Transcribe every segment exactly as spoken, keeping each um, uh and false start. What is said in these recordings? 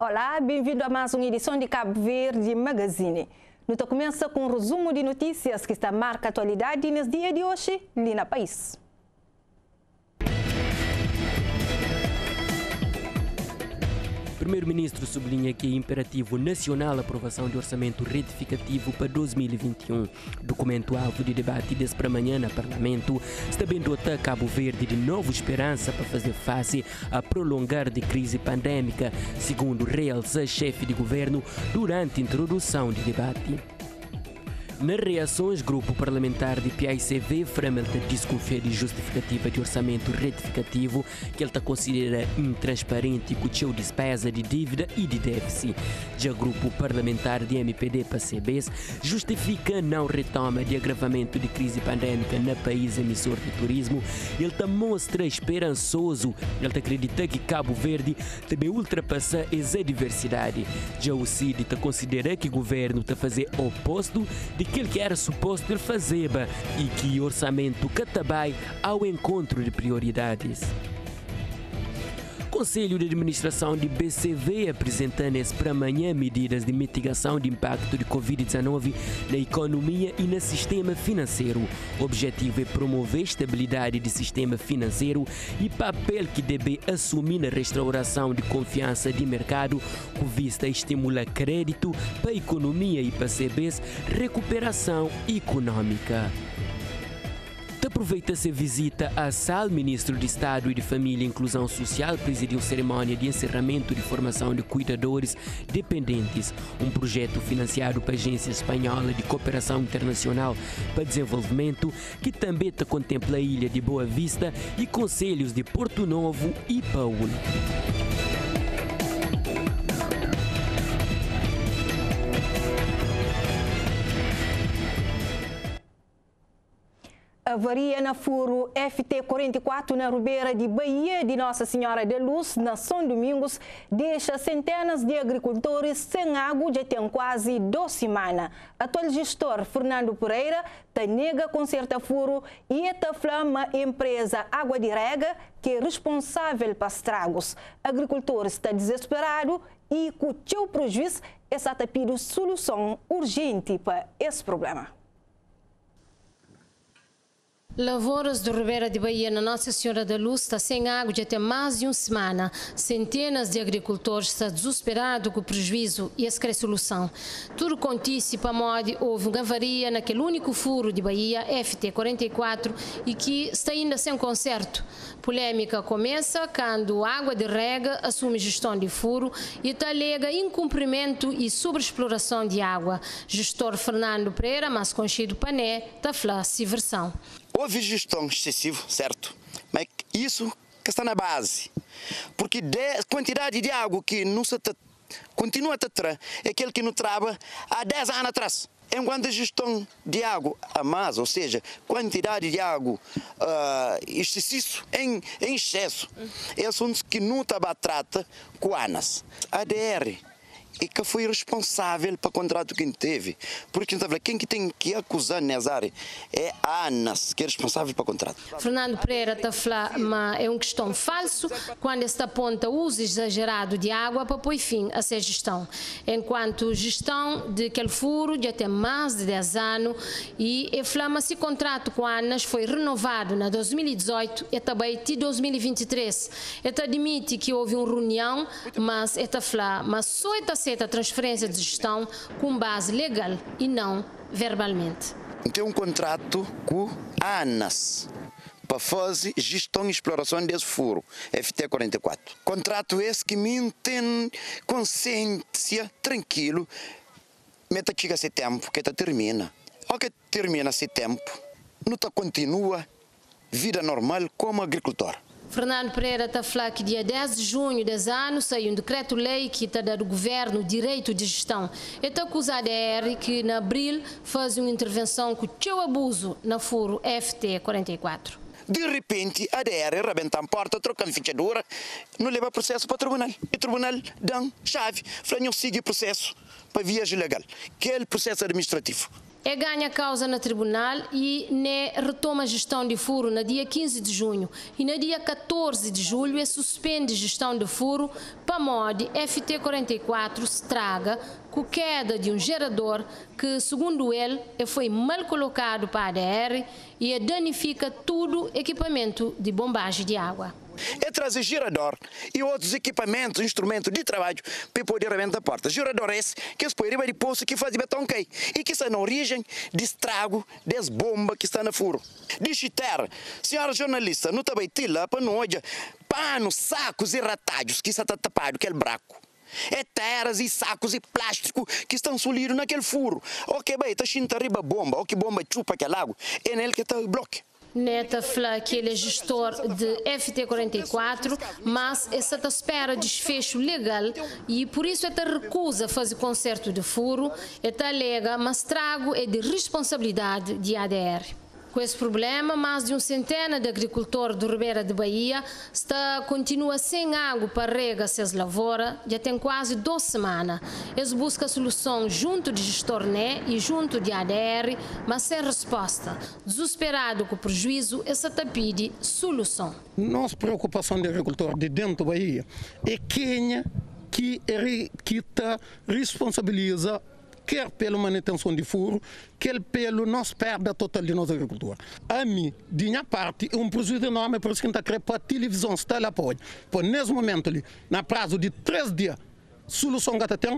Olá, bem-vindo a mais uma edição de Cabo Verde Magazine. Nós começa com um resumo de notícias que está marca a atualidade nesse dia de hoje, ali no país. O primeiro-ministro sublinha que é imperativo nacional a aprovação do orçamento retificativo para dois mil e vinte e um. Documento alvo de debate desse para amanhã no Parlamento está bem dotar Cabo Verde de nova esperança para fazer face a prolongar de crise pandémica, segundo realça chefe de governo durante a introdução de debate. Nas reações, grupo parlamentar de P I C V Framel desconfia de justificativa de orçamento retificativo que ele considera intransparente com seu despesa de dívida e de déficit. Já grupo parlamentar de M P D P C B justifica não retoma de agravamento de crise pandémica no país emissor de turismo. Ele tá mostra esperançoso. Ele acredita que Cabo Verde também ultrapassa essa diversidade. Já o C I D considera que o governo está a fazer o oposto de aquilo que era suposto ele fazer e que o orçamento catabai ao encontro de prioridades. O Conselho de Administração de B C V apresenta nesse para amanhã medidas de mitigação de impacto de Covid dezenove na economia e no sistema financeiro. O objetivo é promover estabilidade do sistema financeiro e papel que deve assumir na restauração de confiança de mercado, com vista a estimular crédito para a economia e para C Bs recuperação econômica. Aproveita-se a visita a Sal, ministro de Estado e de Família e Inclusão Social, presidiu cerimônia de encerramento de formação de cuidadores dependentes, um projeto financiado pela Agência Espanhola de Cooperação Internacional para Desenvolvimento, que também contempla a ilha de Boa Vista e concelhos de Porto Novo e Paulo. Avaria na furo F T quarenta e quatro na Rubeira de Bahia de Nossa Senhora da Luz, na São Domingos, deixa centenas de agricultores sem água já tem quase duas semanas. Atual gestor Fernando Pereira está nega conserta furo e está flama a empresa Água de Rega, que é responsável para estragos. Agricultores estão desesperados e com o seu prejuízo está pedindo solução urgente para esse problema. Lavouras de Ribeira de Bahia na Nossa Senhora da Luz está sem água já tem mais de uma semana. Centenas de agricultores estão desesperados com o prejuízo e essa é a solução. Tudo acontece para modo houve uma avaria naquele único furo de Bahia, F T quarenta e quatro, e que está ainda sem conserto. Polêmica começa quando a Água de Rega assume gestão de furo e está alega incumprimento e sobreexploração de água. Gestor Fernando Pereira, mais conhecido Pané, está falando de versão. Houve gestão excessiva, certo? Mas isso que está na base. Porque a quantidade de água que não se continua a ter é aquele que não trava há dez anos atrás. Enquanto a gestão de água a mais, ou seja, quantidade de água uh, excessivo, em, em excesso, é assunto que não estava trata com a ANAS. A A D R e que foi responsável para o contrato que teve. Porque quem que tem que acusar nessa área é a ANAS, que é responsável para o contrato. Fernando Pereira está falando, mas é uma questão falso quando esta aponta o uso exagerado de água para pôr fim a essa gestão. Enquanto gestão de aquele furo já tem mais de dez anos e a flama se contrato com a ANAS foi renovado na dois mil e dezoito e também em dois mil e vinte e três. Ele admite que houve uma reunião, mas está falando, mas só está aceita a transferência de gestão com base legal e não verbalmente. Tem um contrato com a ANAS para fazer gestão e exploração desse furo, F T quarenta e quatro. Contrato esse que me tem consciência tranquilo, mas chega esse tempo que termina. Ao que termina esse tempo, não continua vida normal como agricultor. Fernando Pereira está a falar que dia dez de junho desse ano saiu um decreto-lei que está dando ao governo direito de gestão. Ele está acusado a A D R que, em abril, faz uma intervenção com o seu abuso na furo F T quarenta e quatro. De repente, a A D R rebenta a porta, troca a fechadura, não leva processo para o tribunal. E o tribunal dá chave, fala, não siga o processo, para vias ilegal. Aquele processo administrativo. É ganha causa no tribunal e né, retoma a gestão de furo no dia quinze de junho e no dia quatorze de julho é suspende gestão de furo para mod F T quarenta e quatro estraga com queda de um gerador que, segundo ele, foi mal colocado para a A D R e danifica todo equipamento de bombagem de água. É trazer gerador e outros equipamentos, instrumentos de trabalho para poder aventar a porta. Gerador esse que se põe riba de poço que faz betão quei e que está na origem de estrago das bombas que está na furo. Diz ter, senhora jornalista, não também tila para não olhar panos, sacos e ratalhos que está tapado aquele buraco. É terras e sacos e plástico que estão solidos naquele furo. Ok, bem, está chinta riba bomba, ou que bomba chupa aquele água, é nele que está o bloco. Neta fala que ele é gestor de F T quarenta e quatro, mas essa espera desfecho legal e por isso esta recusa fazer conserto de furo, esta alega, mas estrago é de responsabilidade de A D R. Com esse problema, mais de um centena de agricultores do Ribeira de Bahia está, continua sem água para regar suas lavouras, já tem quase duas semanas. Eles buscam solução junto de gestor N E e junto de A D R, mas sem resposta. Desesperado com o prejuízo, essa está pede solução. Nossa preocupação de agricultor de dentro da Bahia é quem que, que tá, responsabiliza quer pela manutenção de furo, quer pelo nosso perda total de nossa agricultura. A mim, de minha parte, é um prejuízo enorme, por isso que a gente quer para a televisão está lá apoio. Por nesse momento ali, na prazo de três dias, solução que tem,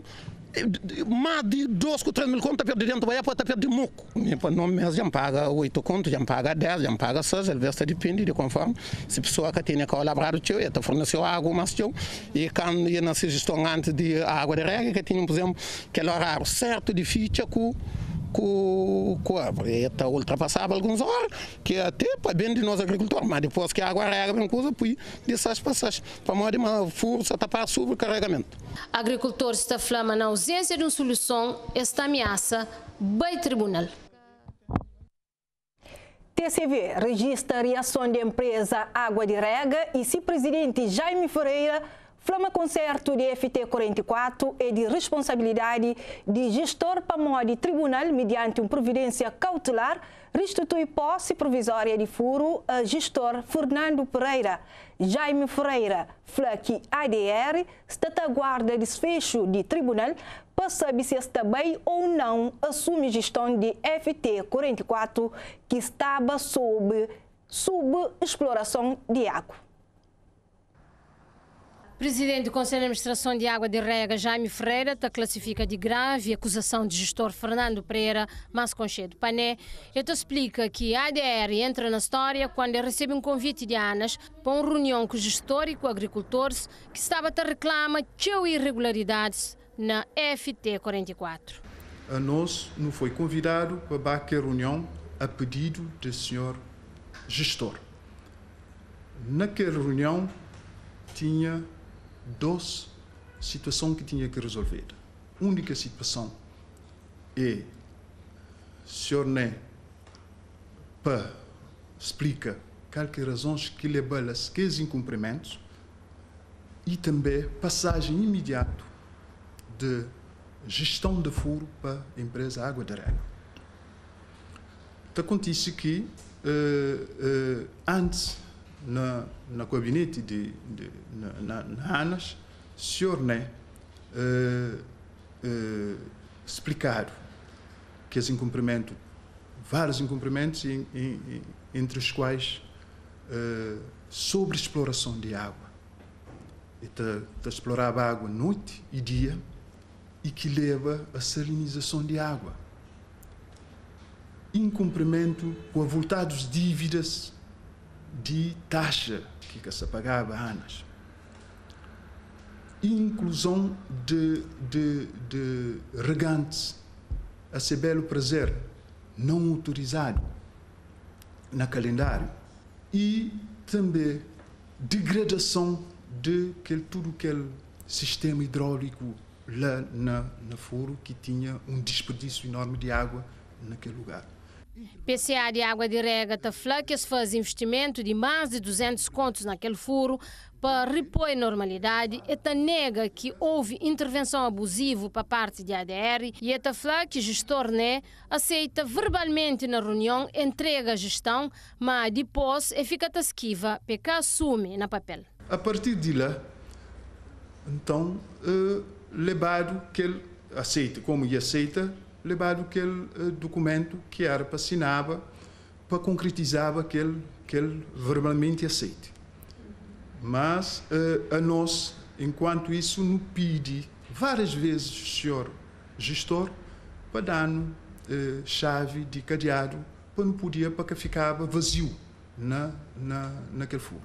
mais de dois ou três mil contas perto de dentro, vai para perto de muco. No mês já paga oito contos, já paga dez, já paga seis, ele veste depende de conforme. Se a pessoa que tem que elaborar o teu, ele forneceu água, mas teu, e quando ia na gestão antes de água de rega, que tinha, por exemplo, aquele horário certo de ficha com com a está ultrapassava alguns horas, que até para bem de nós agricultores, mas depois que a água rega bem coisa, puis dessas passagens, para modo de uma força tapar sobrecarregamento. Agricultores está falando na ausência de uma solução, esta ameaça vai tribunal. T C V registra a reação da empresa Água de Rega e se presidente Jaime Ferreira Flama concerto de F T quarenta e quatro é de responsabilidade de gestor para modo tribunal mediante uma providência cautelar, restitui posse provisória de furo a gestor Fernando Pereira. Jaime Ferreira fala que A D R está a guarda desfecho de tribunal para saber se está bem ou não assume gestão de F T quarenta e quatro que estava sob, sob exploração de água. Presidente do Conselho de Administração de Água de Rega, Jaime Ferreira, está classifica de grave acusação de gestor Fernando Pereira, mas conchedo Pané. Ele explica que a A D R entra na história quando recebe um convite de Anas para uma reunião com o gestor e com agricultores que estava a reclamar de irregularidades na F T quarenta e quatro. A nós não foi convidado para aquela reunião a pedido do senhor gestor. Naquela reunião tinha duas situações que tinha que resolver. A única situação é o senhor Né para explica quais razões que levam a aqueles incumprimentos e também passagem imediata de gestão de furo para a empresa Água de Rega. Acontece que uh, uh, antes Na, na gabinete de, de na, na ANAS, o senhor Né uh, uh, explicaram que os incumprimentos, vários incumprimentos, em, em, entre os quais uh, sobre exploração de água. Ele explorava água noite e dia e que leva a salinização de água. Incumprimento com avultados dívidas de taxa que se pagava há anos. Inclusão de, de, de regantes a seu belo prazer não autorizado na calendário e também degradação de aquele, todo aquele sistema hidráulico lá na, na furo que tinha um desperdício enorme de água naquele lugar. P C A de Água de Rega está falando que se faz investimento de mais de duzentos contos naquele furo para repor a normalidade, ela nega que houve intervenção abusiva por parte da A D R e ela fala que o gestor né, aceita verbalmente na reunião, entrega a gestão, mas depois é fica esquiva porque assume na papel. A partir de lá, então, uh, levado que ele aceita, como ele aceita, levado aquele uh, documento que era para assinar, para concretizar aquele que ele verbalmente aceita. Mas uh, a nós, enquanto isso, nos pede várias vezes o senhor gestor para dar-nos uh, chave de cadeado para não poder, para que ficava vazio na, na, naquele furo.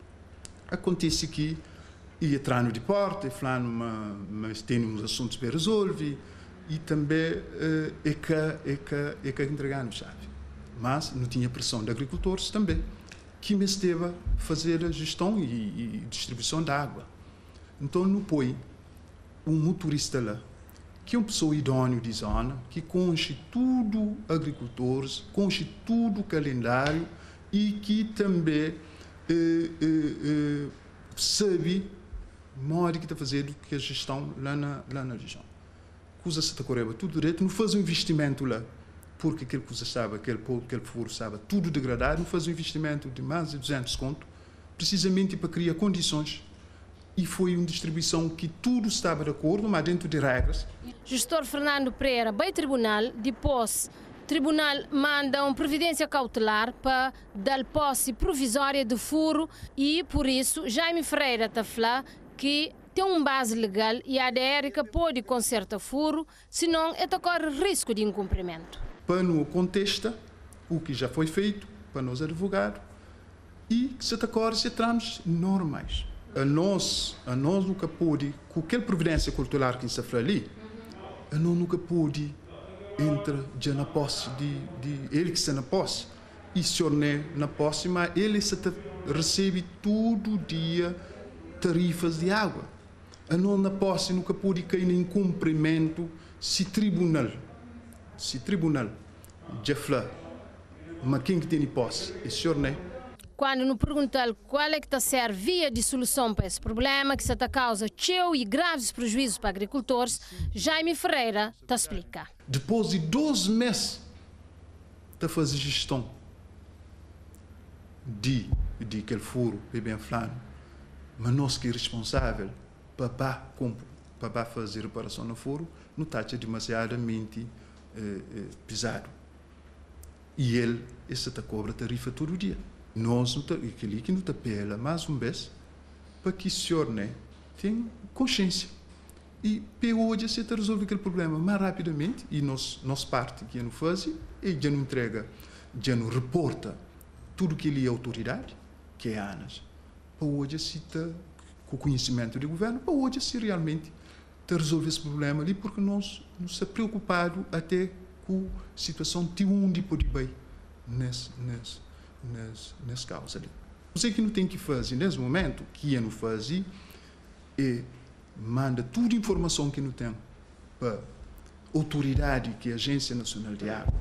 Acontece que ia entrando de porta e falando, mas tem uns assuntos para resolver e também uh, é que é que é que entregando chave. Mas não tinha pressão de agricultores também, que me esteve a fazer a gestão e, e distribuição da água. Então, não põe um motorista lá, que é uma pessoa idônea de zona, que conhece tudo agricultores, conhece tudo calendário e que também eh, eh, eh, sabe modo que está fazendo que a gestão lá na, lá na região. Coisa se está correndo tudo direito, não faz um investimento lá, porque aquele coisa estava, aquele povo, aquele foro estava tudo degradado, não faz um investimento de mais de duzentos conto, precisamente para criar condições. E foi uma distribuição que tudo estava de acordo, mas dentro de regras. Gestor Fernando Pereira, bem tribunal, depois o tribunal manda uma providência cautelar para dar posse provisória de furo e, por isso, Jaime Ferreira está falando que tem uma base legal e a A D R que pode consertar furo, senão é corre risco de incumprimento. Para não contesta o que já foi feito para nós advogados e que se decorre se tramos normais. A nós, a nós nunca pode, com aquela providência cautelar que se fala ali, a nós nunca pode entrar já na posse de, de ele que está na posse e se torne na posse, mas ele se recebe todo dia tarifas de água. A não na posse nunca pode cair em cumprimento se tribunal, se tribunal já fala, mas quem que tem posse? É o senhor, né? Quando nos perguntar qual é que está a ser via de solução para esse problema, que está causa cheio e graves prejuízos para agricultores, Jaime Ferreira está a explicar. Depois de doze meses de fazer gestão de, de aquele furo, bem falando, mas nós que é responsável para, para fazer reparação no furo, não está demasiadamente eh, eh, pesado. E ele, esse está cobra tarifa todo dia. Nós, aquele que não está pela mais um vez, para que o senhor né, tenha consciência. E hoje você está resolver aquele problema mais rapidamente, e nós, nossa parte que não faz, e já não entrega, já não reporta tudo que ele é autoridade, que é a ANAS, para hoje se está com o conhecimento do governo, para hoje se realmente está resolver esse problema ali, porque nós não estamos preocupados até com a situação de onde pode ir nesse, nesse, nesse, nesse caso ali. Você que não tem que fazer nesse momento, que ia não fazer, é manda toda a informação que não tem para a autoridade, que é a Agência Nacional de Água,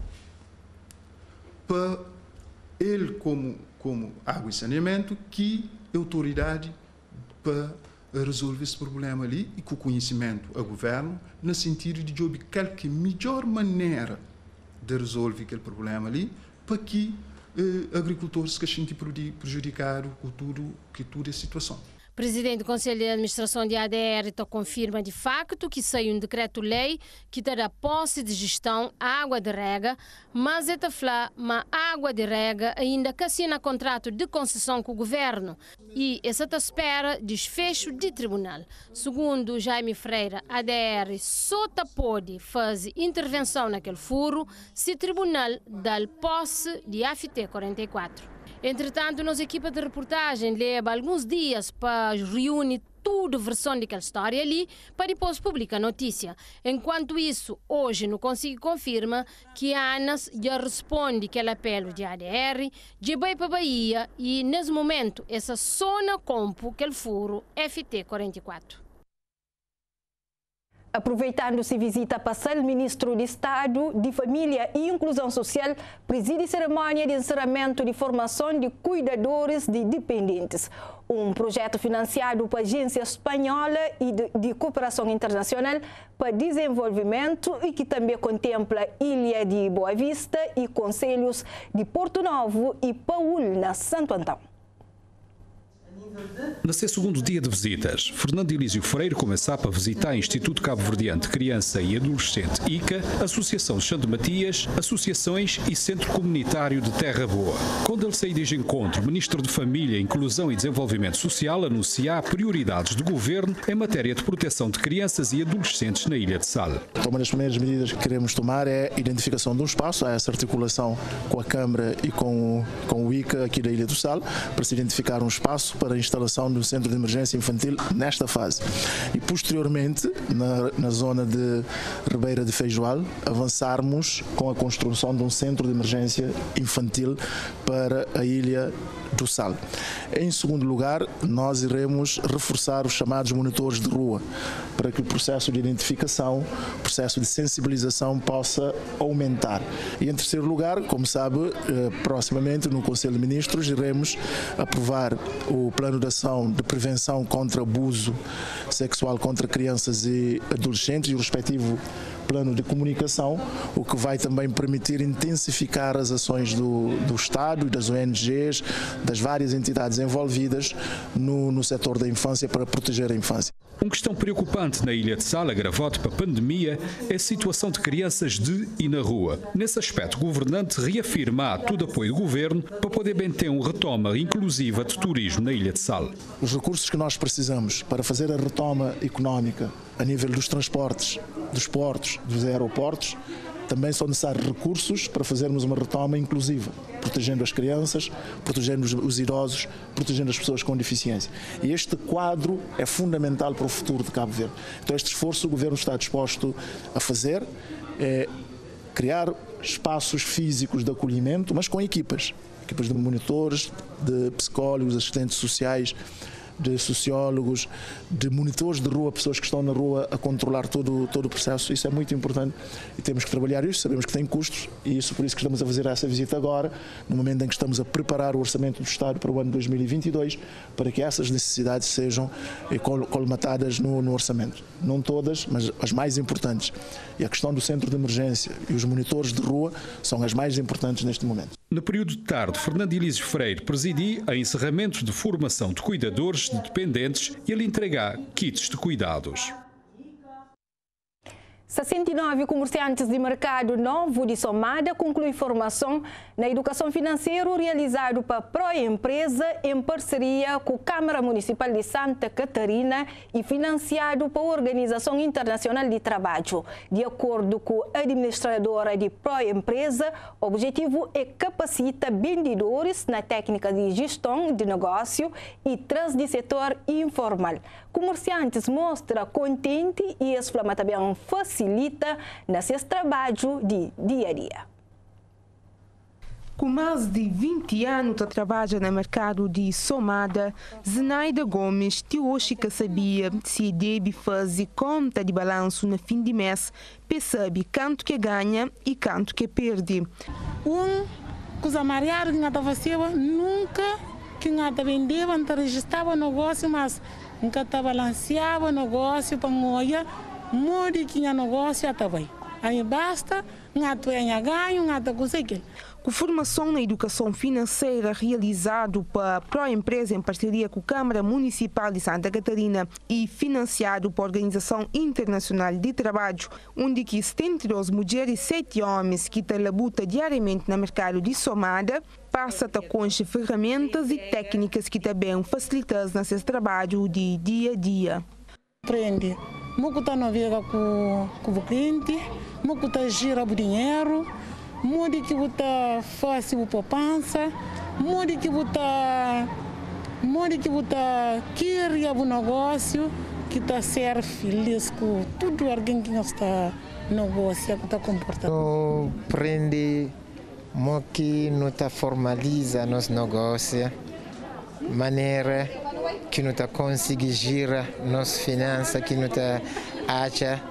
para ele como, como água e saneamento, que é a autoridade para resolver esse problema ali e com conhecimento ao governo, no sentido de obter qualquer melhor maneira de resolver aquele problema ali, para que eh, agricultores se sentem prejudicados com tudo, com toda a situação. Presidente do Conselho de Administração de A D R confirma de facto que saiu um decreto-lei que terá posse de gestão à água de rega, mas é fala uma água de rega ainda que assina contrato de concessão com o governo e essa tá espera desfecho de tribunal. Segundo Jaime Ferreira, a D R só pode fazer intervenção naquele furo se o tribunal dá posse de A F T quarenta e quatro. Entretanto, nossa equipa de reportagem leva alguns dias para reunir toda a versão daquela história ali para depois publicar a notícia. Enquanto isso, hoje não consigo confirmar que a ANAS já responde aquele apelo de A D R, de vai para a Bahia e, nesse momento, essa zona compo aquele furo F T quarenta e quatro. Aproveitando-se visita para o ministro de Estado de Família e Inclusão Social, preside cerimônia de encerramento de formação de cuidadores de dependentes. Um projeto financiado pela Agência Espanhola e de, de Cooperação Internacional para Desenvolvimento e que também contempla Ilha de Boa Vista e concelhos de Porto Novo e Paúl, na Santo Antão. No seu segundo dia de visitas, Fernando Elísio Freire começa a visitar o Instituto Cabo-Verdiano de Criança e Adolescente I C A, Associação Xande Matias, associações e Centro Comunitário de Terra Boa. Quando ele saiu deste encontro, o Ministro de Família, Inclusão e Desenvolvimento Social anuncia prioridades do Governo em matéria de proteção de crianças e adolescentes na Ilha de Sal. Então, uma das primeiras medidas que queremos tomar é a identificação de um espaço, há essa articulação com a Câmara e com, com o I C A aqui da Ilha do Sal, para se identificar um espaço para a instalação do Centro de Emergência Infantil nesta fase. E posteriormente, na, na zona de Ribeira de Feijoal, avançarmos com a construção de um Centro de Emergência Infantil para a Ilha do Sal. Em segundo lugar, nós iremos reforçar os chamados monitores de rua, para que o processo de identificação, o processo de sensibilização possa aumentar. E em terceiro lugar, como sabe, proximamente no Conselho de Ministros iremos aprovar o plano de ação de prevenção contra abuso sexual contra crianças e adolescentes e o respectivo plano de comunicação, o que vai também permitir intensificar as ações do, do Estado e das O N Gs, das várias entidades envolvidas no, no setor da infância para proteger a infância. Uma questão preocupante na Ilha de Sal, agravado pela pandemia, é a situação de crianças de e na rua. Nesse aspecto, o governante reafirma todo o apoio do governo para poder bem ter uma retoma inclusiva de turismo na Ilha de Sal. Os recursos que nós precisamos para fazer a retoma económica a nível dos transportes, dos portos, dos aeroportos, também são necessários recursos para fazermos uma retoma inclusiva, protegendo as crianças, protegendo os, os idosos, protegendo as pessoas com deficiência. E este quadro é fundamental para o futuro de Cabo Verde. Então este esforço o Governo está disposto a fazer, é criar espaços físicos de acolhimento, mas com equipas, equipas de monitores, de psicólogos, assistentes sociais, de sociólogos, de monitores de rua, pessoas que estão na rua a controlar todo, todo o processo. Isso é muito importante e temos que trabalhar isso. Sabemos que tem custos e isso por isso que estamos a fazer essa visita agora, no momento em que estamos a preparar o orçamento do Estado para o ano dois mil e vinte e dois, para que essas necessidades sejam colmatadas no, no orçamento. Não todas, mas as mais importantes. E a questão do centro de emergência e os monitores de rua são as mais importantes neste momento. No período de tarde, Fernando Elísio Freire presidiu a encerramentos de formação de cuidadores de dependentes e ele entregar kits de cuidados. sessenta e nove comerciantes de mercado novo de Somada concluem formação na educação financeira realizado para a Proempresa em parceria com a Câmara Municipal de Santa Catarina e financiado pela Organização Internacional de Trabalho. De acordo com a administradora de Proempresa, o objetivo é capacitar vendedores na técnica de gestão de negócio e trás do setor informal. Comerciantes mostram contente e exclama também facilita nesse trabalho de dia a dia. Com mais de vinte anos de trabalho no mercado de Somada, Zenaida Gomes de hoje que sabia se deve fazer conta de balanço no fim de mês, percebe quanto que ganha e quanto que perde. Um coisa mariado que nada fazia, nunca que nada vendia, não registrava negócio, mas nunca balanceava o negócio para olhar. Mori que tinha negócio até bem. Aí basta, ngato é ganho, ngato consegue. Com formação na educação financeira realizado pela a Proempresa em parceria com a Câmara Municipal de Santa Catarina e financiado pela Organização Internacional de Trabalho, onde que setenta e duas mulheres e sete homens que trabalham diariamente no mercado de Somada passa a com ferramentas e técnicas que também facilitam nesse trabalho de dia a dia. Aprende. Muito está navega com, com o cliente, muito está gira o dinheiro, muito que está fácil a poupança, muito que está muito que está queria o negócio, que está ser feliz com tudo alguém que está negócio, que está comportando. Eu aprendi muito que não está formaliza nosso negócio, maneira que não está conseguindo girar nossa finança, que não está acha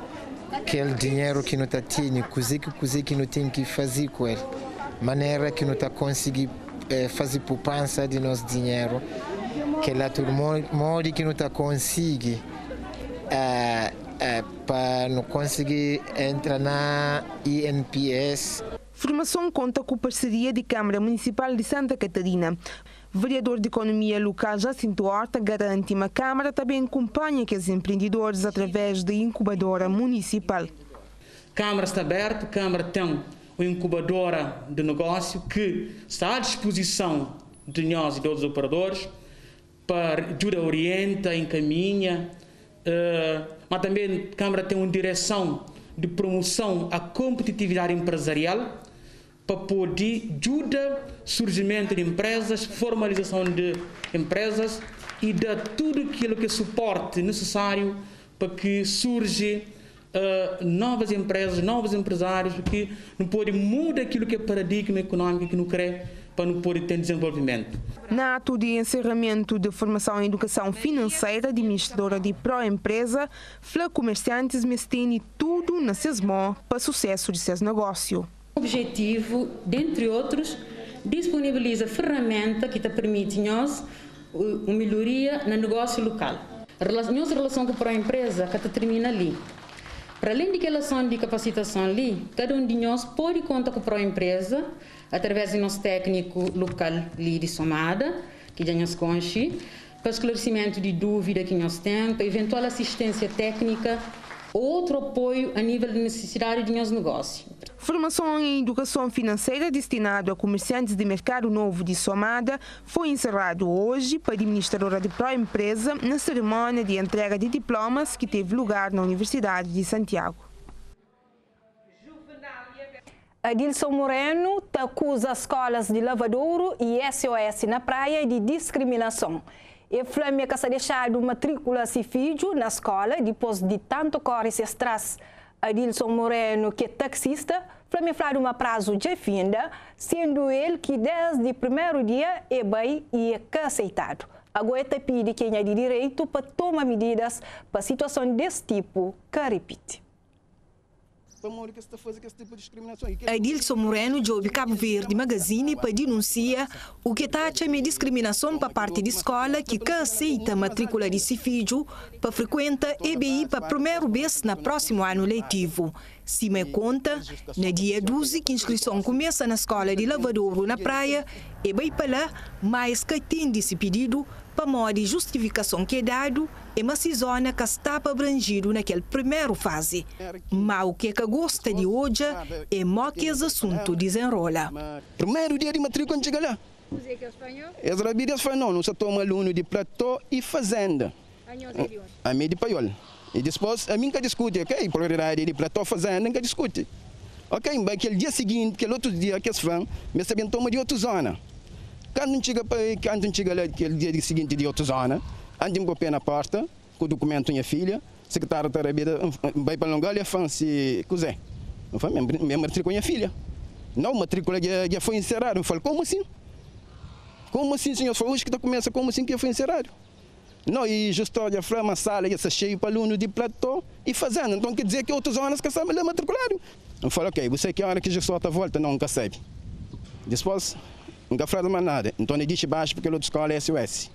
aquele dinheiro que não está tendo, coisa que coisa que não tem que fazer com ele, maneira que não está conseguindo é, fazer poupança de nosso dinheiro, que lá todo modo que não está conseguindo é, é, para não conseguir entrar na I N P S. Formação conta com parceria de Câmara Municipal de Santa Catarina. Vereador de Economia Local Jacinto Horta garante que a Câmara também acompanha que os empreendedores através da incubadora municipal. A Câmara está aberta, a Câmara tem uma incubadora de negócio que está à disposição de nós e de outros operadores para ajuda, orienta, encaminha, uh, mas também a Câmara tem uma direção de promoção à competitividade empresarial para poder ajudar o surgimento de empresas, formalização de empresas e dar tudo aquilo que é suporte necessário para que surjam uh, novas empresas, novos empresários que não podem mudar aquilo que é paradigma econômico que não quer para não poder ter desenvolvimento. Na ato de encerramento de formação em educação financeira, administradora de pró-empresa, Flá comerciantes mestêm tudo na seus mãos para o sucesso de seus negócios. O objetivo, dentre outros, disponibiliza ferramenta que te permite nós uma melhoria no negócio local. A nossa relação com a pró-empresa que termina ali. Para além de relação de capacitação ali, cada um de nós pode contar com a pró-empresa através do nosso técnico local ali de Somada, que já nos conhece, para esclarecimento de dúvida que nós temos, para eventual assistência técnica, outro apoio a nível de necessidade de nosso negócio. Formação em educação financeira destinada a comerciantes de mercado novo de Somada foi encerrado hoje para a administradora de pró-empresa na cerimônia de entrega de diplomas que teve lugar na Universidade de Santiago. Adilson Moreno acusa escolas de Lavadouro e S O S na praia de discriminação. E Flâmia que se deixado matrícula se filho na escola depois de tanto corre se estresse. Adilson Moreno, que é taxista, Flâmia falou uma prazo de finda, sendo ele que desde o primeiro dia é bem e é aceitado. Agora pede quem é de direito para tomar medidas para situação desse tipo que repite. Adilson Moreno, de Cabo Verde Magazine, para denunciar o que está a chamar discriminação para parte da escola que aceita a matrícula de seu filho para frequentar E B I para primeiro vez no próximo ano letivo. Se me conta, no dia doze, que a inscrição começa na escola de Lavadouro, na praia, e bem para lá, mais que atende esse pedido para modo de justificação que é dado é uma zona que está abrangido naquela primeira fase. Mas o que é que gosta de hoje é mó que esse assunto desenrola. Primeiro dia de matrícula chega lá. As rabidas espanhol, não se toma aluno de platô e fazenda. A mim de paiol. E depois, a mim que discute, ok, prioridade de platô fazenda, que discute. Ok, mas aquele dia seguinte, aquele outro dia que eles vão, mas também toma de outra zona. Quando chega para quando chega lá aquele dia seguinte de outra zona, antes de pôr na porta, com o documento minha filha, secretário da Rabida vai para Longolia, fã se cozer. Não foi minha matrícula minha filha. Não, a matrícula já, já foi encerrada. Eu falo, como assim? Como assim, senhor? Foi hoje que está começando, como assim que já foi encerrado? Não, e justo já foi uma sala, já está cheio para aluno de platô e fazendo. Então quer dizer que outras zonas que estão lá matriculados. Eu falo, ok, você que a hora que já solta a volta, não, nunca sabe. Depois, nunca faz mais nada. Então ele diz baixo porque a outra escola é S O S.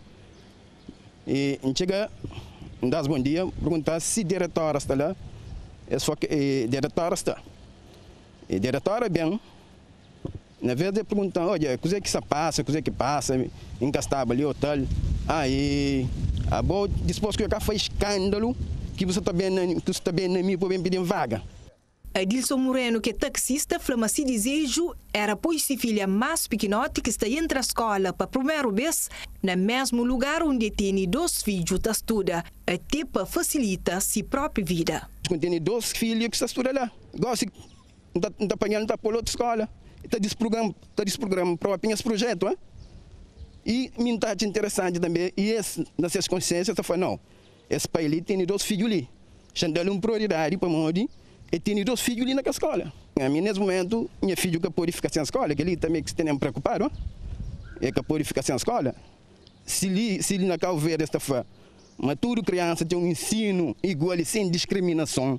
E a gente chega, dá bom dia, perguntar se a diretora está lá. É só que a diretora está. E a diretora, bem, na vez de perguntar, olha, o que é que se passa, o que é que passa, encastava ali, tal. Aí, a boa, depois que eu faz escândalo, que você está bem, que você está bem na minha, para pedir vaga. Adilson Moreno, que é taxista, falou se desejo era pois se filha mais pequenote que está entre a escola para primeira vez, no mesmo lugar onde tem dois filhos que estudam, até para facilitar a sua própria vida. Tem dois filhos que estudam lá. Gosto de estar apanhando para outra escola. Está desprogramando desprograma próprio esse projeto. Hein? E me está interessante também, e esse, nessas consciências, eu falo, não, esse pai ali tem dois filhos ali. Deixando uma prioridade para o e tenho dois filhos ali na escola. A mim, nesse momento, minha filha que pode ficar sem a escola, que ele também que se tem preocupado, é que pode ficar sem a escola. Se ele, se ele não ver esta forma, mas toda criança tem um ensino igual e sem discriminação,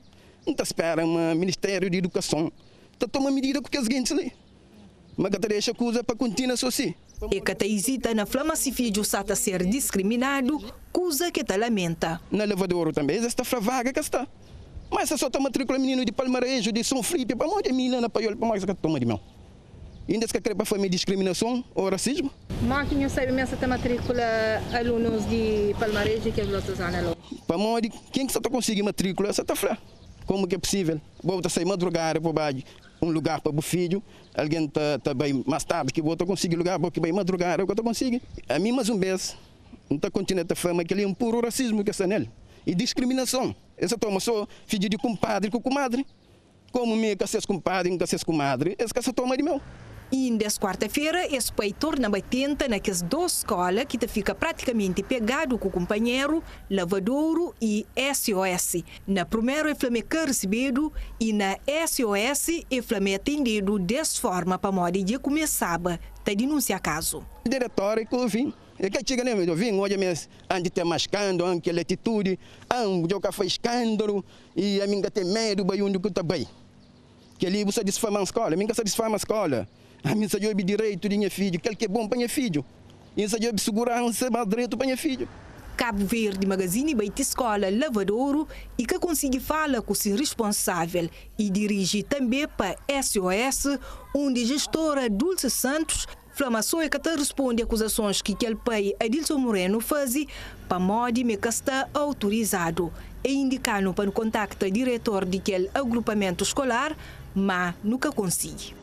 não está esperando o Ministério da Educação. Está tomando medida com os seguintes ali. Mas que deixa a coisa para continuar só assim. E que te hesita na flama se filho está a ser discriminado, coisa que te lamenta. Na Lavadouro também, está para vaga que está. Mas se só está matrícula menino de Palmarejo, de São Felipe, para onde é menina para eu para mais que toma de mão. Ainda se quer para família discriminação ou racismo? Mas que não sabe mesmo se matrícula alunos de Palmarejo que é outros anos. Para onde quem que só consegue matrícula, só está frá. Como que é possível? Vou sair madrugada para baixo, um lugar para o filho, alguém está tá bem mais tarde que vou conseguir lugar para que vai madrugada, eu consigo. A mim mais um vez, não está continuando a fama que ele é um puro racismo que está nele. E discriminação. Essa toma só filho de compadre com comadre. Como me que com compadre, que com comadre, essa que toma de meu. E nesta quarta-feira, esse pai torna batenta naquelas duas escolas que te fica praticamente pegado com o companheiro, Lavadouro e S O S. Na primeira, é flame recebido e na S O S, é flame atendido dessa forma para modo de começar a denunciar caso. O diretor que eu vim, é que chega nem eu vim, hoje mesmo, antes de ter mais escândalo, antes de atitude, antes de eu fazer escândalo, e a minha tem medo, vai onde eu estou bem. Que ali você desfama a escola, a minha se desfama a escola. A minha sabe direito de minha filho, aquele que é bom para minha filho. E sabe segurança para direito para minha filho. Cabo Verde Magazine vai ter escola Lavadouro e que consegue falar com o responsável e dirige também para S O S, onde a gestora Dulce Santos Flamação é que responde a acusações que aquele pai Adilson Moreno faz para modo que está autorizado. E indicando para o contacto diretor de aquele agrupamento escolar, mas nunca consegue.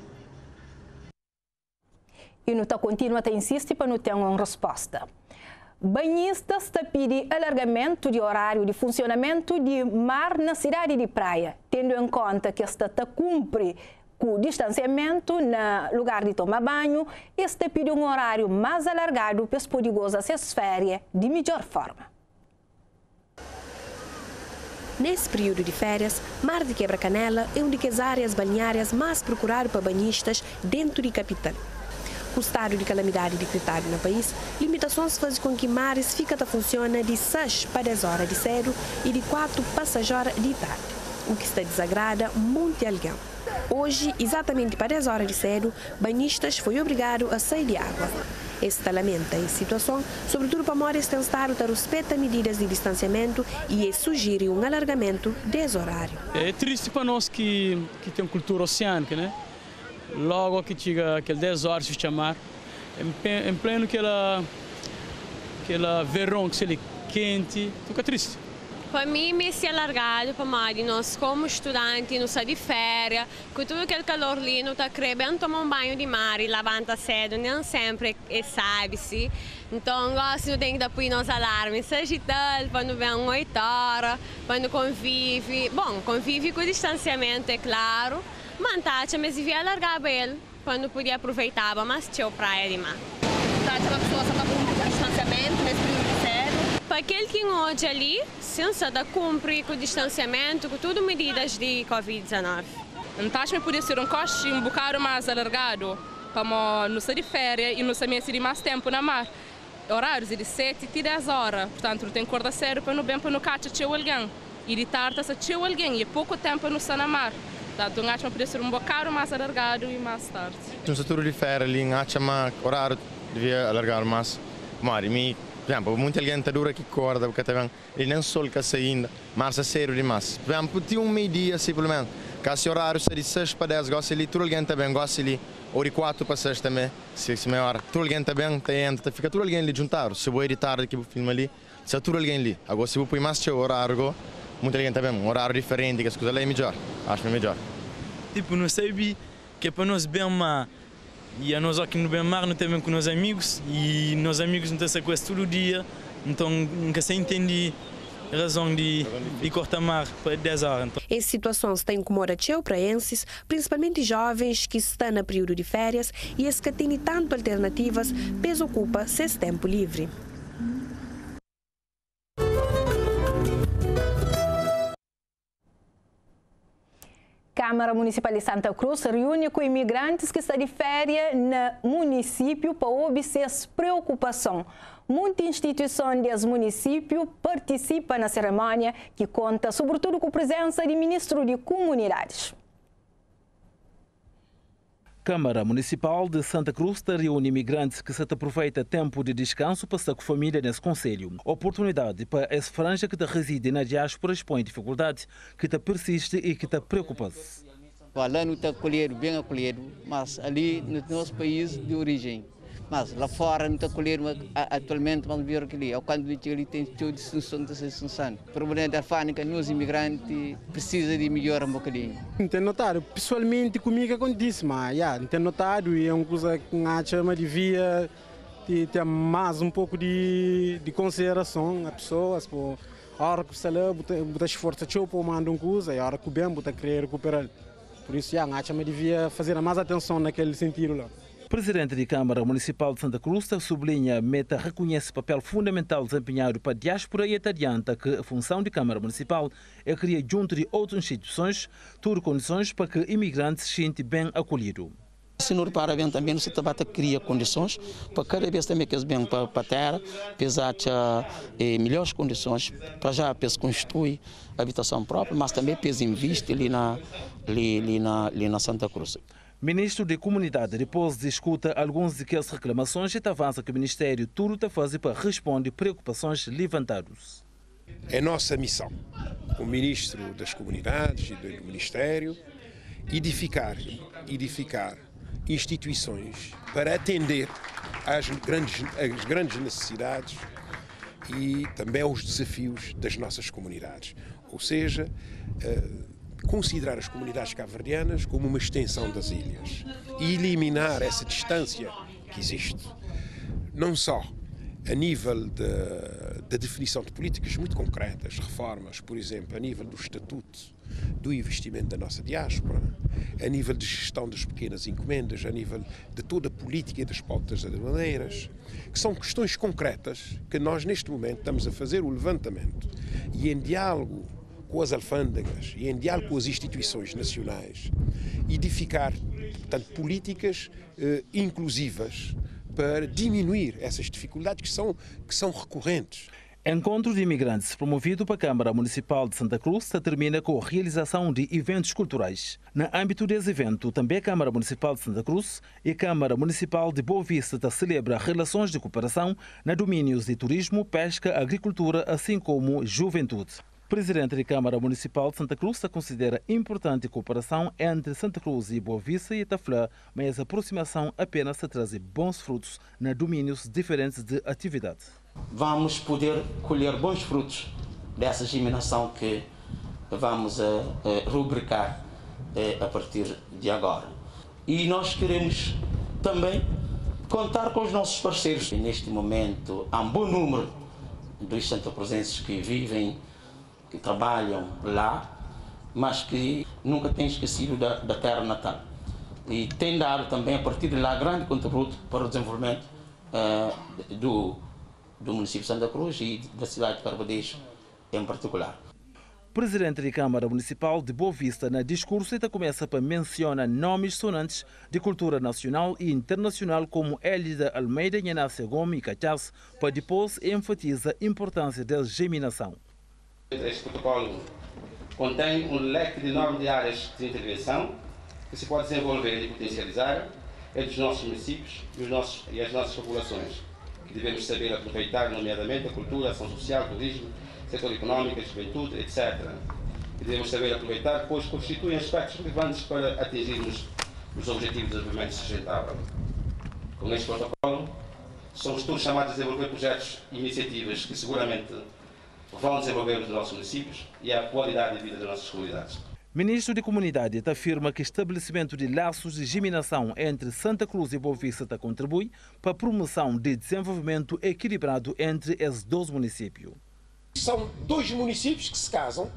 E não está continua a insistir para não ter uma resposta. Banhistas está pedindo alargamento de horário de funcionamento de mar na cidade de Praia, tendo em conta que esta está cumpre com o distanciamento no lugar de tomar banho, este pede um horário mais alargado para poder gozar essas férias de melhor forma. Nesse período de férias, Mar de Quebra-Canela é uma das áreas balneárias mais procuradas para banhistas dentro de capital. O estado de calamidade decretado no país, limitações fazem com que mares fica a funciona de seis para dez horas de cedo e de quatro para seis horas de tarde, o que está desagrada muito alguém. Hoje, exatamente para dez horas de cedo, banhistas foi obrigado a sair de água. Este lamenta a situação, sobretudo para moras tentaram respeitar medidas de distanciamento e sugere um alargamento desse horário. É triste para nós que, que tem cultura oceânica, né? Logo que chega aquelas dez horas se chamar, em pleno aquela, aquela verão que se quente, fica triste. Para mim, me se alargado para mais nós como estudantes, não sai de férias, com todo aquele calor ali, não está querendo tomar um banho de mar e levanta cedo, nem sempre é sabe-se. Então, gosto de dar para nos alarmes, seja tal, quando vem oito horas, quando convive. Bom, convive com o distanciamento, é claro, mas tá, mas se vier alargar ele, quando podia aproveitar, mas tinha praia de mar. Tá, uma pessoa só está com distanciamento nesse período de cedo? Para aquele que hoje ali, sensa da cumprir com o distanciamento, com tudo medidas de covid dezenove. Então, acho que podia ser um coche um bocado mais alargado, para não sair de férias e não sair mais tempo na mar. Horários de sete e dez horas, portanto, não tem cor da sério para não bem para não caça teu alguém. E de tarde, se teu alguém, e é pouco tempo não está na mar. Portanto, acho que podia ser um bocado mais alargado e mais tarde. No setor de férias, ali, acho que o horário devia alargar mais. Mas, por exemplo, muita gente está dura que corda, porque também ele nem sol que ainda, mas é sério demais. Por exemplo, tinha um meio-dia, simplesmente, que esse horário seria de seis para dez, gosta ali, todo alguém também gosta ali, ou de quatro para seis também, se é meia hora. Todo alguém também entra, fica todo alguém ali juntar. Se vou editar aqui o filme ali, se é todo alguém ali. Agora, se vou pôr mais o horário, muita gente também, um horário diferente, que as coisas ali é melhor, acho que é melhor. Tipo, não sei que é para nós bem mais. E a nós aqui no Bem-Mar não temos com os amigos e nós amigos não têm essa coisa todo dia, então nunca se entende a razão de, de cortar mar para dez horas. Então. Essa situação está incomodando os praenses, principalmente jovens que estão no período de férias e as que têm tanto alternativas, peso ocupa seu tempo livre. Câmara Municipal de Santa Cruz reúne com imigrantes que estão de férias no município para obter preocupação. Muita instituição desse município participa na cerimônia, que conta sobretudo com a presença do ministro de Comunidades. Câmara Municipal de Santa Cruz reúne imigrantes que se aproveita tempo de descanso para estar com a família nesse concelho. Oportunidade para essa franja que reside na diáspora expõe dificuldade que te persiste e que te preocupa-se. Lá não está acolhido, bem acolhido, mas ali no nosso país de origem. Mas lá fora não está acolhido atualmente, vamos ver aqui. Ao quando ali tem tudo de solução de solução. O problema da fábrica, nós imigrantes, precisa de melhorar um bocadinho. Não tenho notado, pessoalmente comigo acontece, mas já, não tenho notado e é uma coisa que a chama devia ter mais um pouco de, de consideração a pessoas. Por, a hora que você lá, bota esforço para mandar uma coisa, e a hora que o bem, bota querer recuperar. Por isso, já, a chama devia fazer mais atenção naquele sentido lá. Presidente da Câmara Municipal de Santa Cruz sublinha a meta reconhece o papel fundamental desempenhado para a diáspora e adianta que a função da Câmara Municipal é criar, junto de outras instituições, todas condições para que imigrantes se sintam bem acolhidos. O senhor para bem também, você também cria condições para cada vez também que bem para a terra, pesar eh, melhores condições para já pes construir habitação própria, mas também pes investir ali na ali, ali na ali na Santa Cruz. Ministro da Comunidade depois discuta algumas daquelas reclamações e avança que o Ministério tudo está fazendo para responder preocupações levantadas. É nossa missão, o Ministro das Comunidades e do Ministério, edificar, edificar instituições para atender às grandes, às grandes necessidades e também aos desafios das nossas comunidades. Ou seja, considerar as comunidades cabo-verdianas como uma extensão das ilhas e eliminar essa distância que existe. Não só a nível da definição de políticas muito concretas, reformas, por exemplo, a nível do estatuto do investimento da nossa diáspora, a nível de gestão das pequenas encomendas, a nível de toda a política e das pautas aduaneiras, que são questões concretas que nós neste momento estamos a fazer o levantamento e em diálogo com as alfândegas e em diálogo com as instituições nacionais, edificar, portanto, políticas eh, inclusivas para diminuir essas dificuldades que são, que são recorrentes. Encontro de imigrantes promovido para a Câmara Municipal de Santa Cruz termina com a realização de eventos culturais. No âmbito desse evento, também a Câmara Municipal de Santa Cruz e a Câmara Municipal de Boa Vista celebra relações de cooperação na domínios de turismo, pesca, agricultura, assim como juventude. O presidente da Câmara Municipal de Santa Cruz considera importante a cooperação entre Santa Cruz e Boa Vista e Itaflã, mas a aproximação apenas traz bons frutos na domínios diferentes de atividade. Vamos poder colher bons frutos dessa germinação que vamos a, a rubricar a, a partir de agora. E nós queremos também contar com os nossos parceiros. E neste momento há um bom número dos santacruzenses que vivem, que trabalham lá, mas que nunca têm esquecido da, da terra natal. E tem dado também, a partir de lá, grande contributo para o desenvolvimento uh, do, do município de Santa Cruz e da cidade de Carbadejo em particular. O presidente da Câmara Municipal de Boa Vista, na discurso, começa para mencionar nomes sonantes de cultura nacional e internacional como Elida Almeida, Inácia Gomes e Cachaço, para depois enfatizar a importância da germinação. Este protocolo contém um leque de enorme de áreas de intervenção que se pode desenvolver e potencializar entre os nossos municípios e, os nossos, e as nossas populações, que devemos saber aproveitar, nomeadamente a cultura, a ação social, o turismo, o setor económico, a juventude, etcétera. E devemos saber aproveitar, pois constituem aspectos relevantes para atingirmos os objetivos de desenvolvimento sustentável. Com este protocolo, somos todos chamados a desenvolver projetos e iniciativas que seguramente vão desenvolver os nossos municípios e a qualidade de vida das nossas comunidades. Ministro da Comunidade afirma que o estabelecimento de laços de germinação entre Santa Cruz e Boa Vista contribui para a promoção de desenvolvimento equilibrado entre esses dois municípios. São dois municípios que se casam,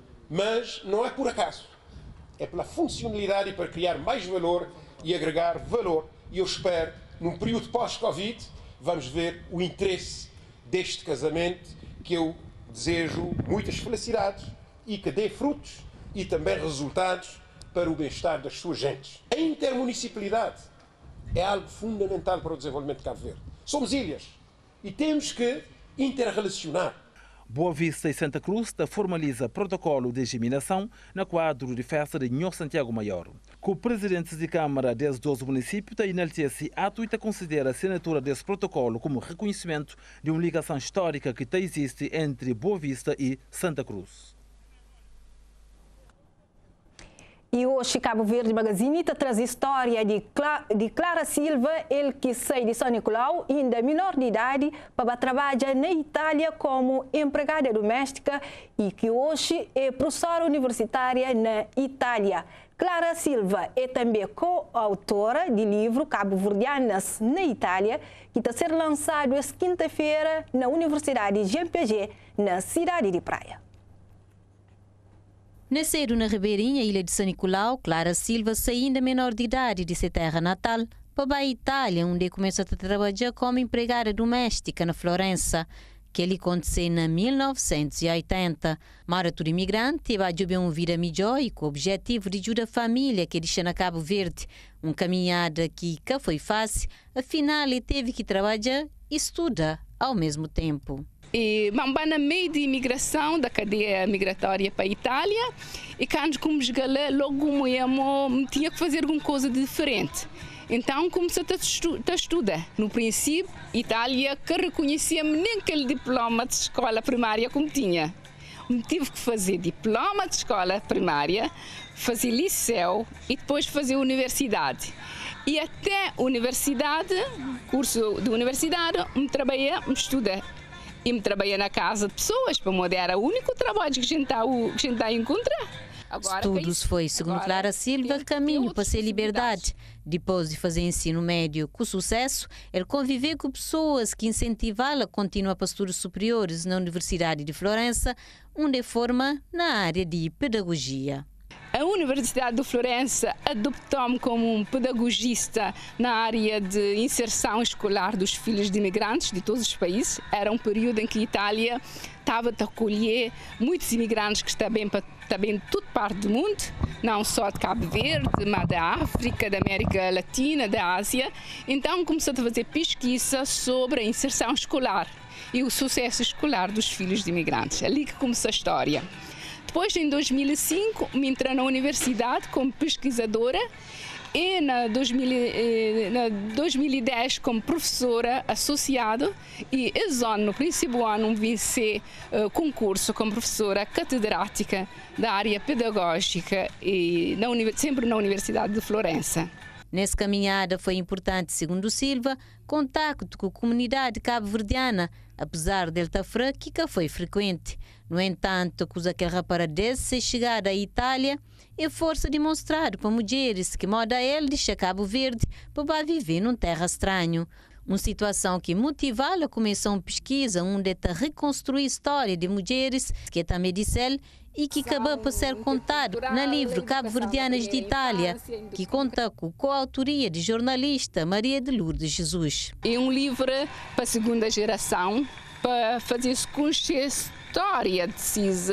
mas não é por acaso. É pela funcionalidade e para criar mais valor e agregar valor. E eu espero, num período pós-Covid, vamos ver o interesse deste casamento, que eu desejo muitas felicidades e que dê frutos e também resultados para o bem-estar das suas gentes. A intermunicipalidade é algo fundamental para o desenvolvimento de Cabo Verde. Somos ilhas e temos que interrelacionar. Boa Vista e Santa Cruz formaliza protocolo de geminação no quadro de festa de Nhô Santiago Maior. Com o presidente de Câmara desses doze municípios, da enaltece ato e considera a assinatura desse protocolo como reconhecimento de uma ligação histórica que existe entre Boa Vista e Santa Cruz. E hoje Cabo Verde Magazine te traz a história de, Cla de Clara Silva, ele que sai de São Nicolau, ainda menor de idade, para trabalhar na Itália como empregada doméstica e que hoje é professora universitária na Itália. Clara Silva é também coautora de livro Cabo-Verdianas na Itália, que está a ser lançado esta quinta-feira na Universidade Jean Piaget, na cidade de Praia. Nasceram na ribeirinha Ilha de São Nicolau, Clara Silva, saindo menor de idade de sua terra natal, para a Itália, onde começou a trabalhar como empregada doméstica na Florença, que ele aconteceu em mil novecentos e oitenta. Maratura imigrante, vai ter uma vida melhor e com o objetivo de ajudar a família que deixa na Cabo Verde. Uma caminhada que não foi fácil, afinal ele teve que trabalhar e estudar ao mesmo tempo. E vamos na meio de imigração da cadeia migratória para a Itália e quando como cheguei logo eu tinha que fazer alguma coisa diferente. Então comecei a, estu a estudar. No princípio, a Itália que reconhecia-me nem aquele diploma de escola primária como tinha. Tive que fazer diploma de escola primária, fazer liceu e depois fazer universidade. E até a universidade, curso de universidade, me trabalhei, me estudei. E me trabalhei na casa de pessoas, para modo era o único trabalho que a gente está a encontrar. Agora, estudos foi, segundo agora, Clara Silva, caminho para ser liberdade. Depois de fazer ensino médio com sucesso, ele conviveu com pessoas que incentivaram a continuar para estudos superiores na Universidade de Florença, onde forma na área de pedagogia. A Universidade de Florença adotou-me como um pedagogista na área de inserção escolar dos filhos de imigrantes de todos os países. Era um período em que a Itália estava a acolher muitos imigrantes que estavam também de toda parte do mundo, não só de Cabo Verde, mas da África, da América Latina, da Ásia. Então comecei a fazer pesquisa sobre a inserção escolar e o sucesso escolar dos filhos de imigrantes. É ali que começou a história. Depois, em dois mil e cinco, me entrei na universidade como pesquisadora e na dois mil e dez como professora associada e esse ano, no princípio ano, venci uh, concurso como professora catedrática da área pedagógica e na, sempre na Universidade de Florença. Nessa caminhada foi importante, segundo Silva, contacto com a comunidade cabo-verdiana, apesar dele estar fraco e foi frequente. No entanto, com aquele rapaz desse chegada à Itália, é força demonstrada para mulheres que moda ele deixa Cabo Verde para viver num terra estranho. Uma situação que motivá-la a começar uma pesquisa onde está reconstruir a história de mulheres que também disse ele e que acabou por ser contado no livro Cabo-Verdianas de Itália, que conta com a coautoria de jornalista Maria de Lourdes Jesus. É um livro para a segunda geração, para fazer-se conhecer a história de cis,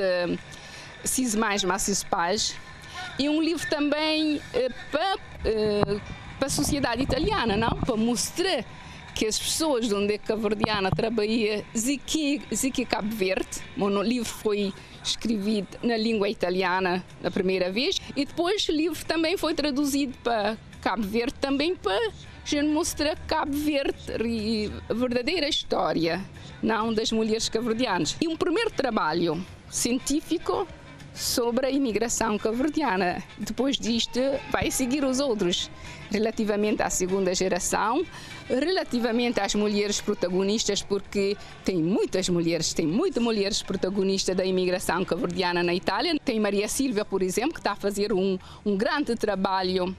cis mais, mas cis pais. E um livro também para, para a sociedade italiana, não? Para mostrar que as pessoas de onde é cabo-verdiana trabalham aqui em Cabo Verde. O livro foi escrevido na língua italiana na primeira vez e depois o livro também foi traduzido para Cabo Verde também para mostrar Cabo Verde a verdadeira história, não das mulheres cabo-verdianas. E um primeiro trabalho científico sobre a imigração cabo-verdiana. Depois disto, vai seguir os outros, relativamente à segunda geração, relativamente às mulheres protagonistas, porque tem muitas mulheres, tem muitas mulheres protagonistas da imigração cabo-verdiana na Itália. Tem Maria Silvia, por exemplo, que está a fazer um, um grande trabalho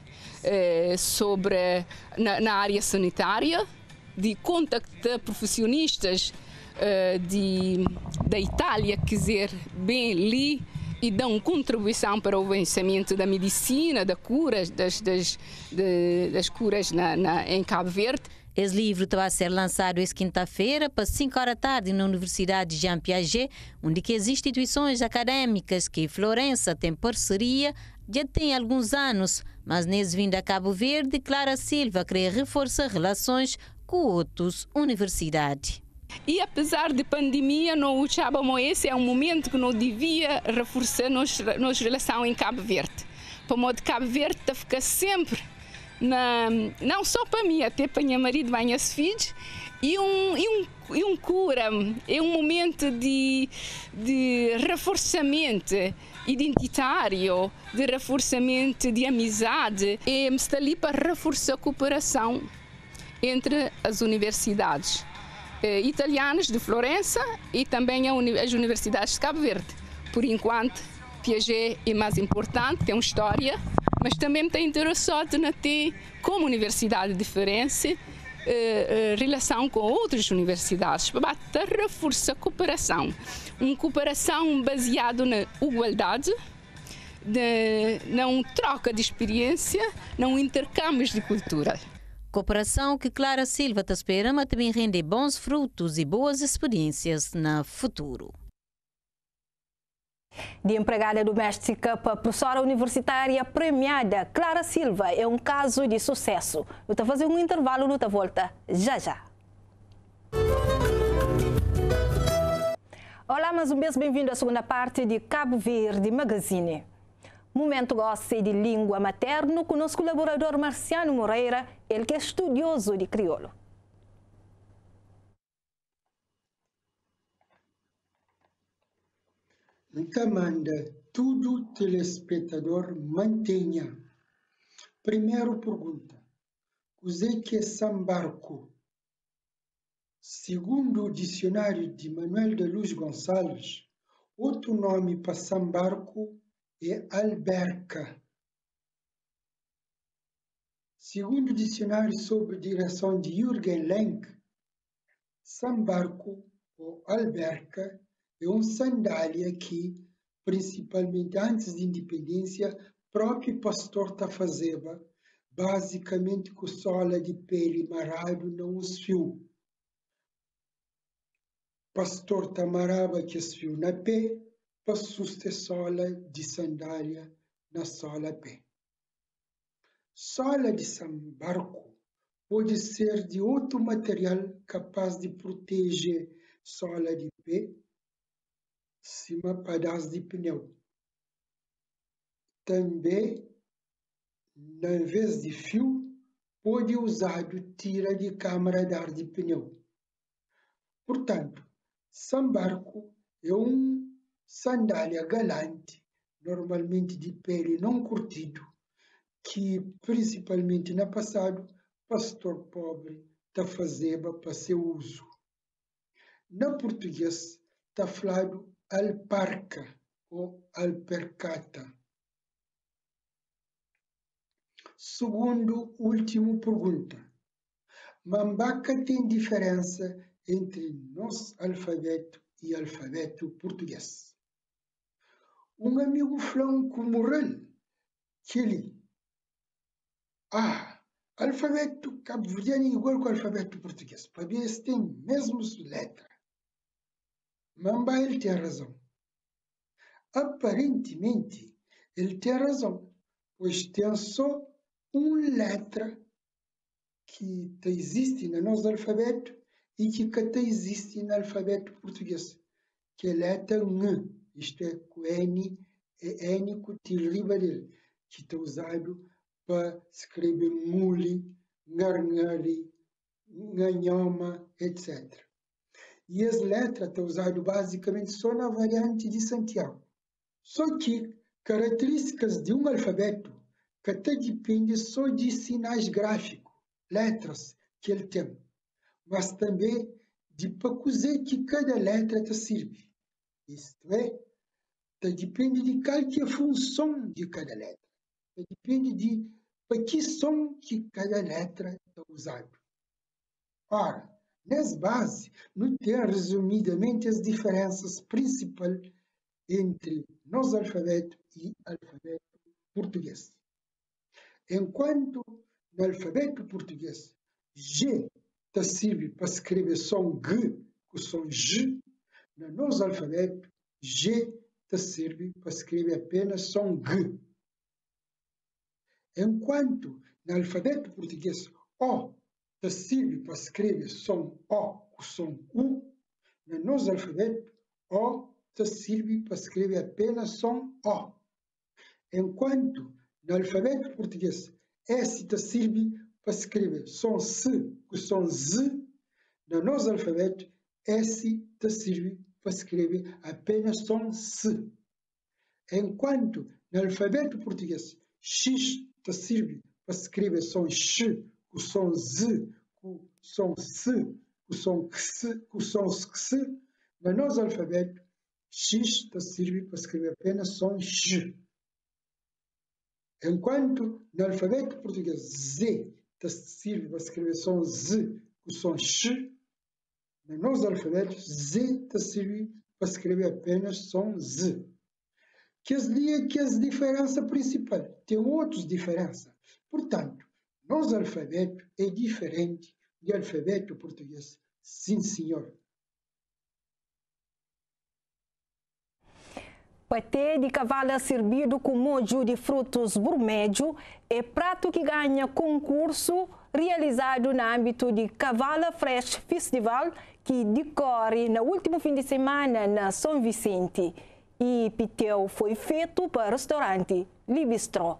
eh, sobre, na, na área sanitária, de contactar profissionistas eh, de, da Itália, quer dizer, bem ali, e dão contribuição para o avançamento da medicina, da cura, das, das, de, das curas na, na, em Cabo Verde. Esse livro vai ser lançado esta quinta-feira, para cinco horas da tarde, na Universidade Jean Piaget, onde que as instituições académicas que Florença tem parceria já tem alguns anos, mas nesse vindo a Cabo Verde, Clara Silva quer reforçar relações com outras universidades. E apesar de pandemia, não achávamos esse é um momento que não devia reforçar nossa, nossa relação em Cabo Verde. Para o modo Cabo Verde fica sempre, na, não só para mim, até para minha marido, para minhas filhas, e um, e um, e um cura, é um momento de, de reforçamento identitário, de reforçamento de amizade, e está ali para reforçar a cooperação entre as universidades eh, italianas de Florença e também as universidades de Cabo Verde. Por enquanto, Piaget é mais importante, tem uma história, mas também está interessado na ter, como universidade de Florença, eh, eh, relação com outras universidades, para reforçar a cooperação. Uma cooperação baseada na igualdade, de, não troca de experiência, não intercâmbios de cultura. Cooperação que Clara Silva te espera, mas também rende bons frutos e boas experiências no futuro. De empregada doméstica para professora universitária premiada, Clara Silva é um caso de sucesso. Eu estou fazendo um intervalo, não volta já já. Olá, mais uma vez bem-vindo à segunda parte de Cabo Verde Magazine. Momento goste de língua materna com nosso colaborador Marciano Moreira, ele que é estudioso de crioulo. Então manda tudo telespectador mantenha. Primeira pergunta. O que é sambarco? Segundo o dicionário de Manuel de Luz Gonçalves, outro nome para sambarco é alberca. Segundo o dicionário sob direção de Jürgen Lenk, sambarco ou alberca é uma sandália que, principalmente antes da independência, próprio pastor Tafazeba, basicamente com sola de pele marado não os fio. Pastor Tamaraba que os fio na pé, para suster sola de sandália na sola pé. Sola de sambarco pode ser de outro material capaz de proteger sola de pé, cima pedaço de pneu. Também, em vez de fio, pode usar tira de câmara de ar de pneu. Portanto, sambarco é um sandália galante, normalmente de pele não curtido, que principalmente no passado, pastor pobre está fazendo para seu uso. Na português, está falado alparca ou alpercata. Segundo, última pergunta. Mambaca tem diferença entre nosso alfabeto e alfabeto português? Um amigo falou com Morel que ele, ah, alfabeto cabo-verdiano é igual com o alfabeto português, para ver se tem mesmas letras. Mamba ele tem razão. Aparentemente, ele tem razão, pois tem só uma letra que existe no nosso alfabeto e que até existe no alfabeto português, que é a letra N, isto é, com N, é N com tiro riba dele, que está usado para escrever mule, ngarngari, nhanhoma, etcétera. E as letras estão usadas basicamente só na variante de Santiago. Só que características de um alfabeto que até depende só de sinais gráficos, letras que ele tem, mas também de para que cada letra te serve. Isto é, depende de qual que é a função de cada letra. Depende de para que som que cada letra está usada. Ora, nessa base, não tem resumidamente as diferenças principais entre nosso alfabeto e alfabeto português. Enquanto no alfabeto português, G te serve para escrever som G com som J, no nosso alfabeto, G te serve para escrever apenas som G. Enquanto no alfabeto português O te serve para escrever som O com som U, no nosso alfabeto O te serve para escrever apenas som O. Enquanto no alfabeto português S te serve para escrever som S com som Z, no nosso alfabeto S te serve para escrever apenas som S. Enquanto no alfabeto português X te serve para escrever som X, com som Z, com som S, com som X, com som X, no nosso alfabeto X te serve para escrever apenas som X. Enquanto no alfabeto português Z te serve para escrever som Z, com som X, no nosso alfabeto Z te serve para escrever apenas som Z. Que as que as diferença principal, tem outras diferenças. Portanto, nosso alfabeto é diferente do alfabeto português. Sim, senhor. Paté de cavalo servido com mojo de frutos vermelho é prato que ganha concurso realizado no âmbito de Cavala Fresh Festival, que decorre no último fim de semana na São Vicente. E Piteu foi feito para o restaurante Libistro.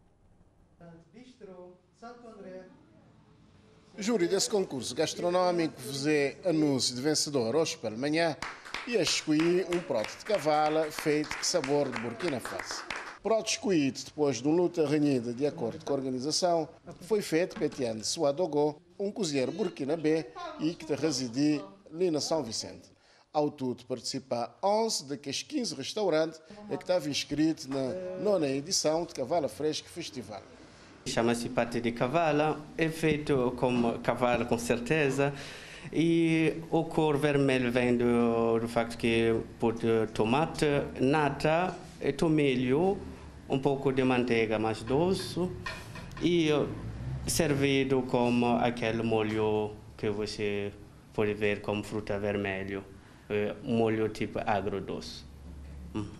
O júri desse concurso gastronómico fez anúncio de vencedor hoje pela manhã e escolhi um prato de cavala feito com sabor de Burkina Faso. O prato escolhido depois de uma luta renhida de acordo com a organização foi feito por Etienne Souadogo, um cozinheiro burkinabé e que reside ali na São Vicente. Ao todo participa onze daqueles quinze restaurantes que estavam inscritos na nona edição de Cavala Fresh Festival. Chama-se paté de cavala, é feito com cavala com certeza, e o cor vermelho vem do, do facto que por tomate, nata, tomilho, um pouco de manteiga mais doce e servido com aquele molho que você pode ver como fruta vermelho. Um molho tipo agrodoce. Uhum.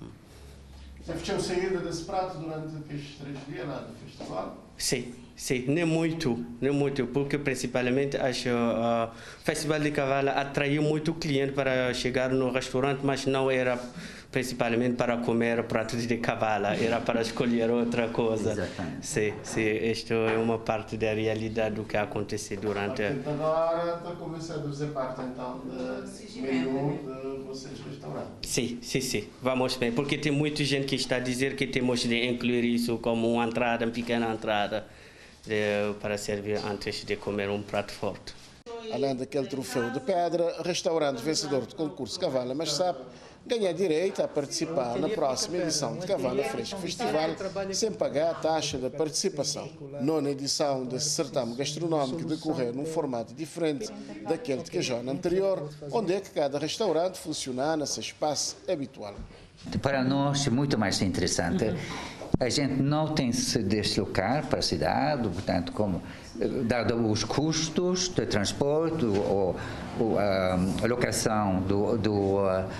Você fechou saída desse prato durante aqueles três dias lá do festival? Sim, sim, nem muito, nem muito, porque principalmente acho que uh, o Festival de Cavala atraiu muito cliente para chegar no restaurante, mas não era principalmente para comer pratos de cavala, era para escolher outra coisa. Exatamente. Sim, sim, isto é uma parte da realidade do que acontece durante... Agora está começando a fazer parte então do menu de vocês restaurantes. Sim, sim, sim, vamos bem, porque tem muita gente que está a dizer que temos de incluir isso como uma entrada, uma pequena entrada, de, para servir antes de comer um prato forte. Além daquele troféu de pedra, restaurante vencedor do concurso Cavala Mas Sabe ganha direito a participar na próxima edição de Cavala Fresh Festival sem pagar a taxa de participação. Nona edição desse certame gastronómico decorrer num formato diferente daquele de Cajona anterior, onde é que cada restaurante funciona no seu espaço habitual. Para nós é muito mais interessante. A gente não tem que se deslocar para a cidade, portanto, como, dado os custos de transporte, ou, ou a locação do, do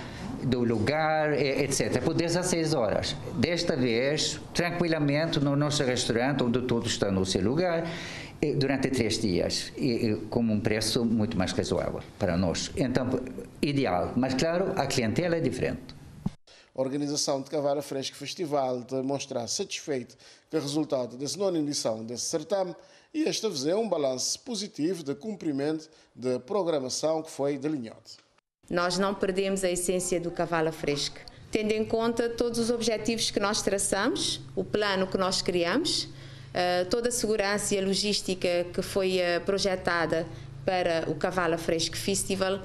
do lugar, etcétera, por dezesseis horas. Desta vez, tranquilamente, no nosso restaurante, onde tudo está no seu lugar, durante três dias, e com um preço muito mais razoável para nós. Então, ideal. Mas, claro, a clientela é diferente. A organização de Cavala Fresh Festival demonstra satisfeito com o resultado dessa nona edição desse certame e esta vez é um balanço positivo de cumprimento da programação que foi delineado. Nós não perdemos a essência do Cavala Fresh, tendo em conta todos os objetivos que nós traçamos, o plano que nós criamos, toda a segurança e a logística que foi projetada para o Cavala Fresh Festival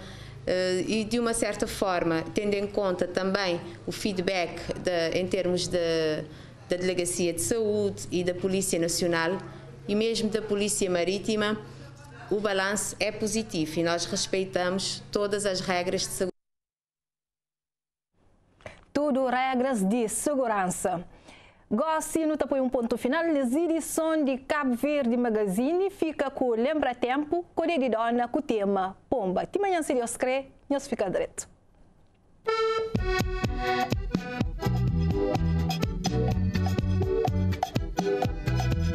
e, de uma certa forma, tendo em conta também o feedback de, em termos de, da Delegacia de Saúde e da Polícia Nacional e mesmo da Polícia Marítima, o balanço é positivo e nós respeitamos todas as regras de segurança. Tudo regras de segurança. Gosto no tapoi um ponto final das edições de Cabo Verde Magazine fica com o Lembra Tempo, com a dona com o tema Pomba. De manhã, se Deus crê, nós fica direto. We'll be right back.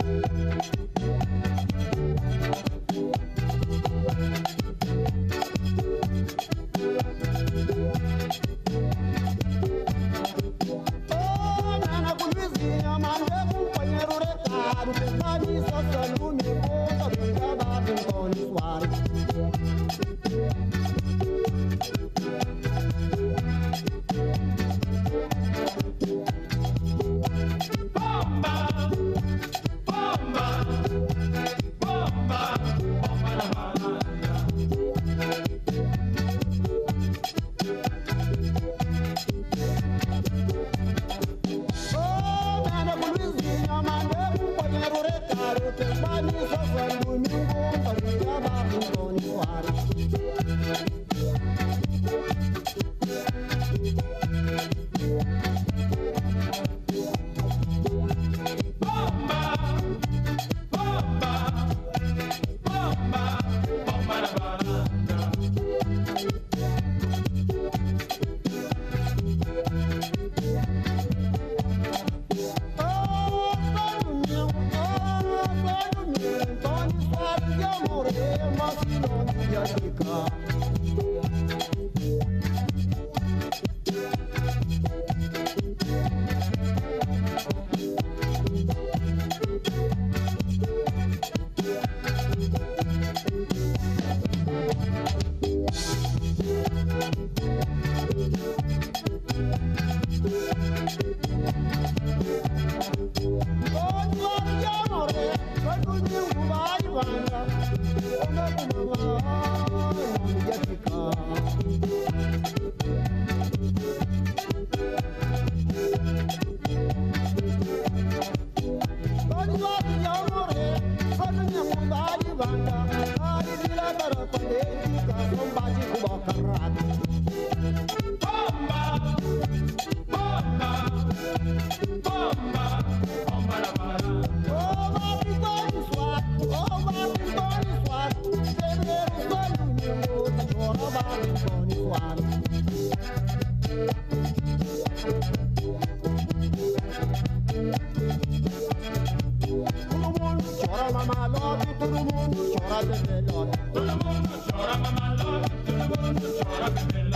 Todo mundo chora, mamãe, todo mundo chora,